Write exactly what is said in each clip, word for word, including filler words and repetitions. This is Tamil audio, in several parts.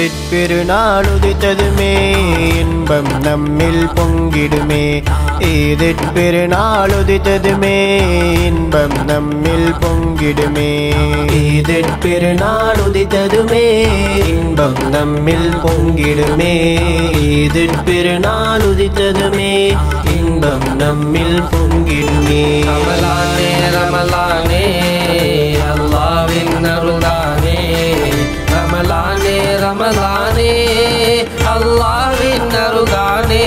ஈதிற் பெருநாள் உதித்ததுமே இன்பம் நம்மில் பொங்கிடுமே. ஈதிற் பெருநாள் உதித்ததுமே இன்பம் நம்மில் பொங்கிடுமே. ஈதிற் பெருநாள் உதித்ததுமே இன்பம் நம்மில் பொங்கிடுமே. ஈதிற் பெருநாள் உதித்ததுமே இன்பம் நம்மில் பொங்கிடுமே. ரமலானே ரமலானே அல்லாஹ்வின் அருள்தானே. ரமலானே ரமலானே அல்லாஹ்வின் அருள்தானே.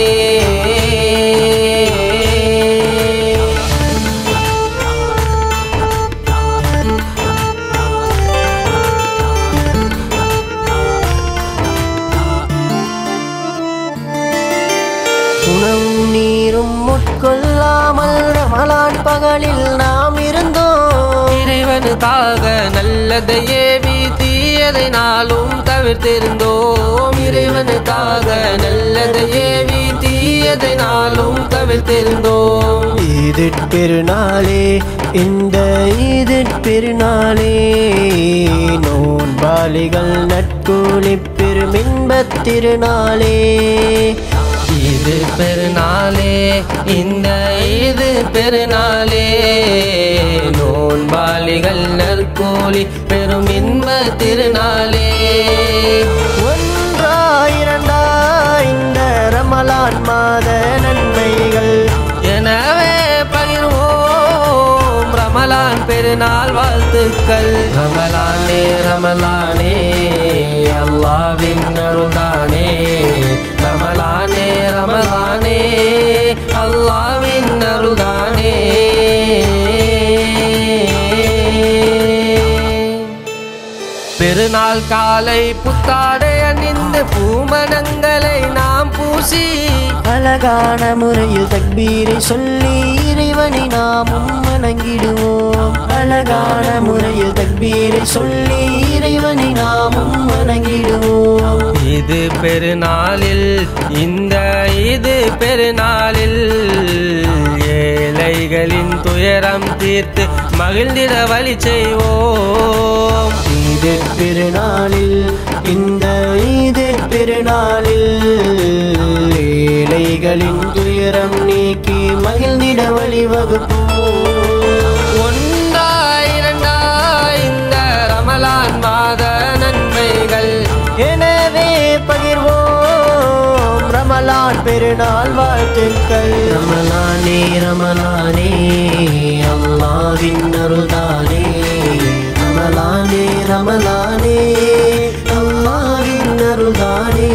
உணவும் நீரும் உட்கொள்ளாமல் ரமலான் பகலில் நாம் இருந்தோம். இறைவனுக்காக நல்லதை ஏவி தீயதை நாளும் தவிர்த்திருந்தோம். இறைவனுக்காக நல்லதை ஏவி தீயதை நாளும் தவிர்த்திருந்தோம். ஈதிற் பெருநாளே இந்த ஈதிற் பெருநாளே நோன்பாளிகள் நட்கூலி பெரும் இன்பத் திருநாளே. இது பெருநாளே இந்த இது பெருநாளே நோன்பாளிகள் நற்கூலி பெரும் இன்ப திருநாளே. ஒன்றா இரண்டா இந்த ரமலான் மாத நன்மைகள் எனவே பகிர்வோம் ரமலான் பெருநாள் வாழ்த்துக்கள். ரமலானே ரமலானே அல்லாஹ்வின் அருள்தானே. ரமலானே ரமலானே அல்லாஹ்வின் அருள்தானே. பெருநாள் காலை புத்தாடை அணிந்து பூமணங்களை நாம் பூசி அழகான முறையில் தக்பீரை சொல்லி இறைவனை நாமும் வணங்கிடுவோம். அழகான முறையில் தக்பீரை சொல்லி இறைவனை நாமும் வணங்கிடுவோம். இது பெருநாளில் இந்த இது பெருநாளில் ஏழைகளின் துயரம் தீர்த்து மகிழ்ந்திட வழி செய்வோம். ஈதிற் பெருநாளில் இந்த ஈதிற் பெருநாளில் ஏழைகளின் துயரம் நீக்கி மகிழ்ந்திட வழிவகுப்போம். ஒன்றா இரண்டா இந்த ரமலான் மாத நன்மைகள் எனவே பகிர்வோம் ரமலான் பெருநாள் வாழ்த்துக்கள். ரமலானே ரமலானே அல்லாஹ்வின் அருள்தானே. ரமலானே ரமலானே அல்லாஹ்வின் அருள்தானே.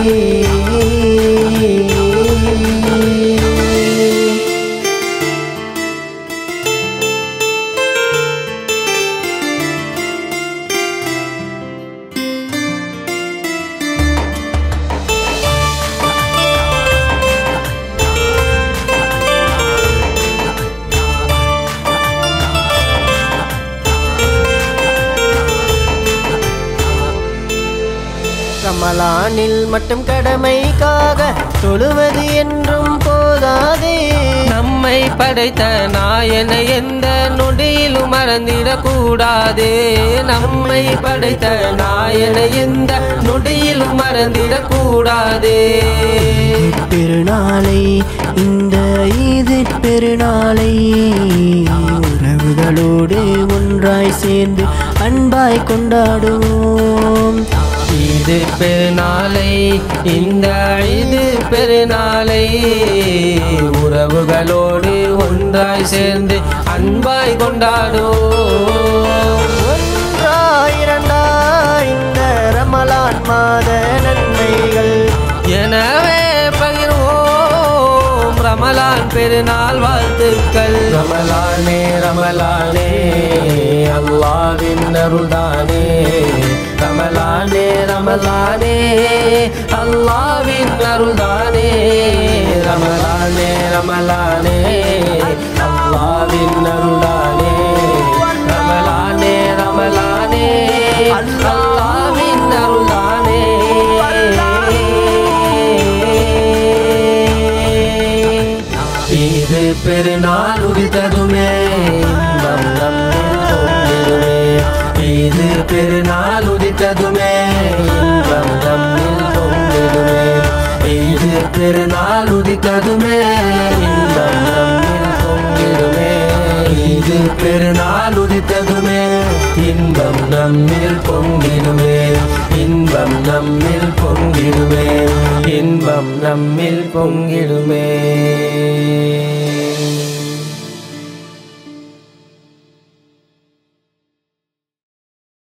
ரமலானில் மட்டும் கடமைக்காக தொழுவது என்றும் போதாதே. நம்மை படைத்த நாயனை எந்த நொடியிலும் மறந்திடக்கூடாதே. நம்மை படைத்த நாயனை எந்த நொடியிலும் மறந்திடக்கூடாதே. பெருநாளை இந்த ஈதிற் பெருநாளை உறவுகளோடு ஒன்றாய் சேர்ந்து அன்பாய் கொண்டாடுவோம். இது பெருநாளை இந்த இது பெருநாளை உறவுகளோடு ஒன்றாய் சேர்ந்து அன்பாய் கொண்டாடுவோம். ஒன்றா இரண்டா இந்த ரமலான் மாத நன்மைகள் எனவே பகிர்வோம் ரமலான் பெருநாள் வாழ்த்துக்கள். ரமலானே ரமலானே அல்லாஹ்வின் அருள்தானே. ரமலானே ரமலானே அல்லாஹ்வின் அருள்தானே. ரமலானே ரமலானே அல்லாஹ்வின் அருள்தானே. ரமலானே ரமலானே அல்லாஹ்வின் அருள்தானே. இது பெருநாள் உதித்ததுமே இன்பம் நம்மில் பொங்கிடுமே. ஈது பெருநாள் உதித்ததுமே இன்பம் நம்மில் பொங்கிடுமே ஈது பெருநாள் உதித்ததுமே இன்பம் நம்மில் பொங்கிடுமே ஈது பெருநாள் உதித்ததுமே இன்பம் நம்மில் பொங்கிடுமே இன்பம் நம்மில் பொங்கிடுமே இன்பம் நம்மில் பொங்கிடுமே